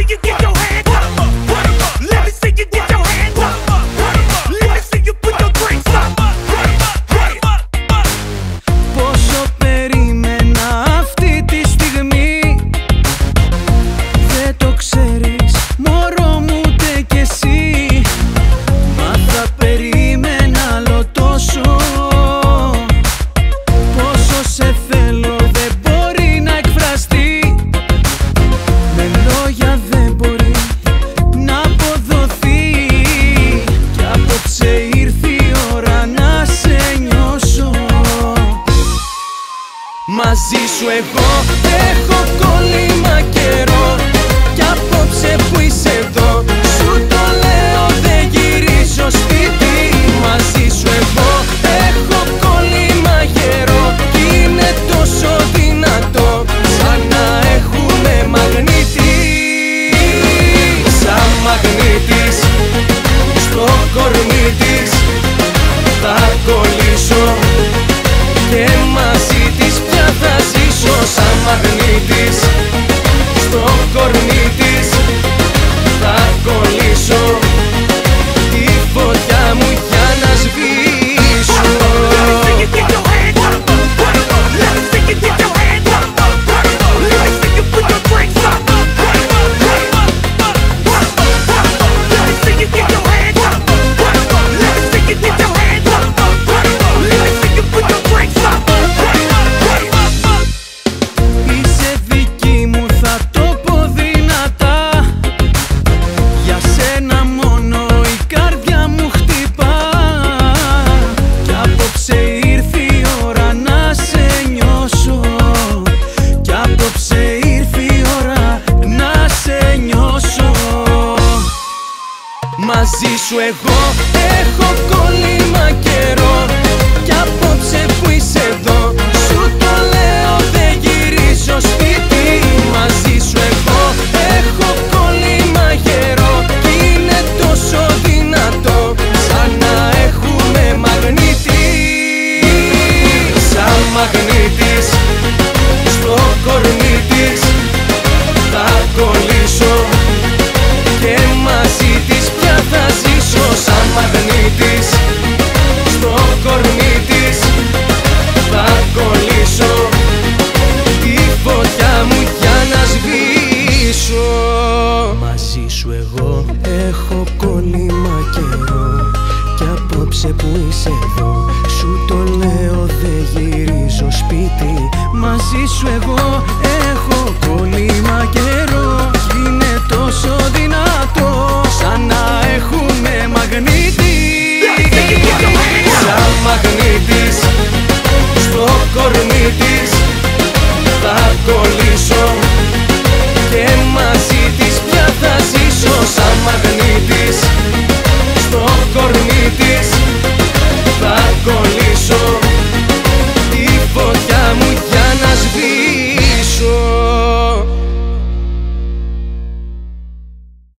Μαζί σου εγώ έχω κόλλημα καιρό κι απόψε που είσαι εδώ σου το λέω δεν γυρίζω σπίτι. Μαζί σου εγώ έχω κόλλημα καιρό κι είναι τόσο δυνατό σαν να έχουμε μαγνήτη. Σαν μαγνήτης στο κορμί της θα κολλήσω και μαζί της πια θα ζήσω. Σαν μαγνήτης στο κορμί της θα κολλήσω τη φωτιά μου για να σβήσω. Μαζί σου εγώ έχω κόλλημα καιρό κι απόψε που είσαι εδώ σου το λέω δεν γυρίζω σπίτι. Μαζί σου εγώ έχω κόλλημα καιρό κι είναι τόσο δυνατό σαν να έχουμε μαγνήτη. Σαν μαγνήτης στο κορμί της θα κολλήσω και μαζί της πια θα ζήσω. Σαν μαγνήτης στο κορμί της θα κολλήσω τη φωτιά μου για να σβήσω. Μαζί σου εγώ έχω κόλλημα καιρό κι απόψε που είσαι εδώ σου το λέω δεν γυρίζω σπίτι. Μαζί σου εγώ έχω κόλλημα καιρό